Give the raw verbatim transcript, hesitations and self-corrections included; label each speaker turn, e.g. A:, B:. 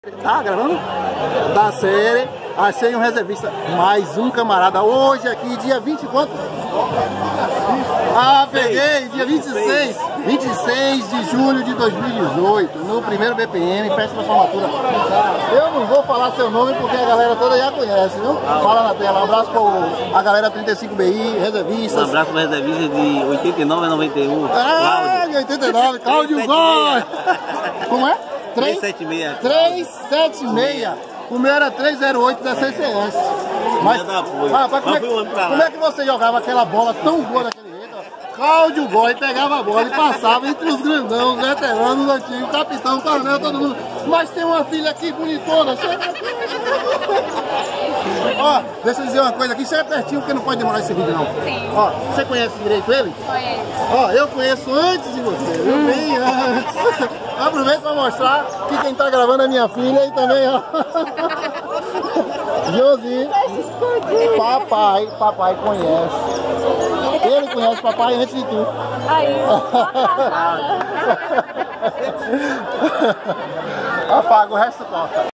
A: Tá gravando? Da série, achei um reservista, mais um camarada, hoje aqui, dia vinte e quanto? Ah, peguei, dia vinte e seis, vinte e seis de julho de dois mil e dezoito, no primeiro B P M, festa da formatura. Eu não vou falar seu nome porque a galera toda já conhece, viu? Fala na tela, um abraço pra a galera trinta e cinco B I, reservistas.
B: Um abraço para reservistas de oitenta e nove a noventa e um.
A: Ah, de oitenta e nove, Cláudio Góes! Como é?
B: três sete seis.
A: três sete seis. O meu era três zero oito da C C S. Mas, ah, mas como, é, como é que você jogava aquela bola tão boa daquele jeito? Cláudio Góes pegava a bola e passava entre os grandão, os veteranos, os antigos, capitão, coronel, todo mundo. Mas tem uma filha aqui bonitona. Chega aqui. Ó, deixa eu dizer uma coisa aqui, chega pertinho porque não pode demorar esse vídeo não.
C: Sim.
A: Ó, você conhece direito ele?
C: Conheço.
A: Ó, eu conheço antes de você, eu hum. bem antes. Aproveito para mostrar que quem tá gravando é minha filha e também, ó. Josi, papai, papai conhece. Ele conhece papai antes de tu.
C: Aí,
A: Apaga, o resto corta.